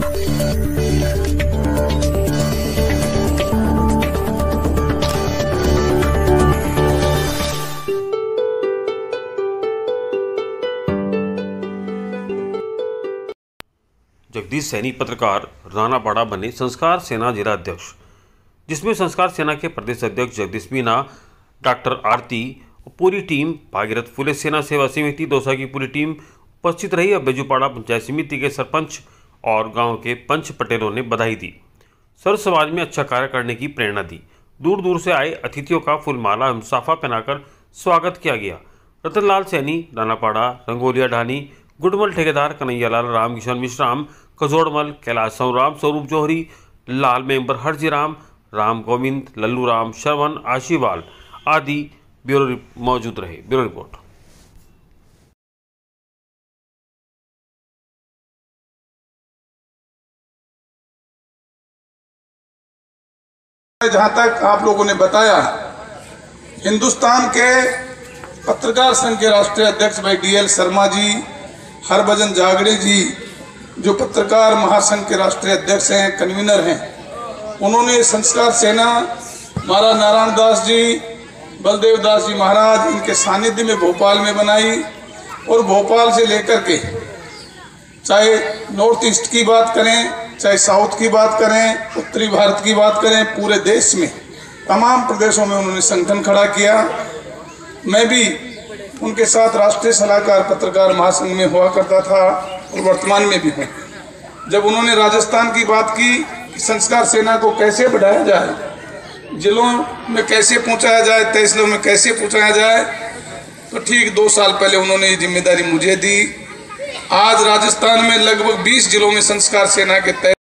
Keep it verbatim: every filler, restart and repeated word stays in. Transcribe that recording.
जगदीश सैनी पत्रकार रानापाड़ा बने संस्कार सेना जिला अध्यक्ष, जिसमें संस्कार सेना के प्रदेश अध्यक्ष जगदीश मीना, डॉक्टर आरती और पूरी टीम, भागीरथ फुले सेना सेवा समिति दौसा की पूरी टीम उपस्थित रही। अब बेजूपाड़ा पंचायत समिति के सरपंच और गांव के पंच पटेलों ने बधाई दी, सर्व समाज में अच्छा कार्य करने की प्रेरणा दी। दूर दूर से आए अतिथियों का फूलमाला एवं साफा पहनाकर स्वागत किया गया। रतनलाल सैनी, रानापाड़ा, रंगोलिया ढानी, गुडमल ठेकेदार, कन्हैयालाल, रामकिशन मिश्राम, कजोड़मल, कैलाश राम, स्वरूप जौहरी, लाल मेंबर, हरजी राम, राम गोविंद, लल्लू राम, श्रवण, आशीवाल आदि ब्यूरो मौजूद रहे। Bureau report. जहां तक आप लोगों ने बताया, हिंदुस्तान के पत्रकार संघ के राष्ट्रीय अध्यक्ष भाई डी एल शर्मा जी, हरभजन जागड़े जी जो पत्रकार महासंघ के राष्ट्रीय अध्यक्ष हैं, कन्वीनर हैं, उन्होंने संस्कार सेना महाराज नारायण दास जी, बलदेव दास जी महाराज, इनके सानिध्य में भोपाल में बनाई। और भोपाल से लेकर के चाहे नॉर्थ ईस्ट की बात करें, चाहे साउथ की बात करें, उत्तरी भारत की बात करें, पूरे देश में तमाम प्रदेशों में उन्होंने संगठन खड़ा किया। मैं भी उनके साथ राष्ट्रीय सलाहकार पत्रकार महासंघ में हुआ करता था और वर्तमान में भी हूँ। जब उन्होंने राजस्थान की बात की कि संस्कार सेना को कैसे बढ़ाया जाए, जिलों में कैसे पहुँचाया जाए, तहसीलों में कैसे पहुँचाया जाए, तो ठीक दो साल पहले उन्होंने ये जिम्मेदारी मुझे दी। आज राजस्थान में लगभग बीस जिलों में संस्कार सेना के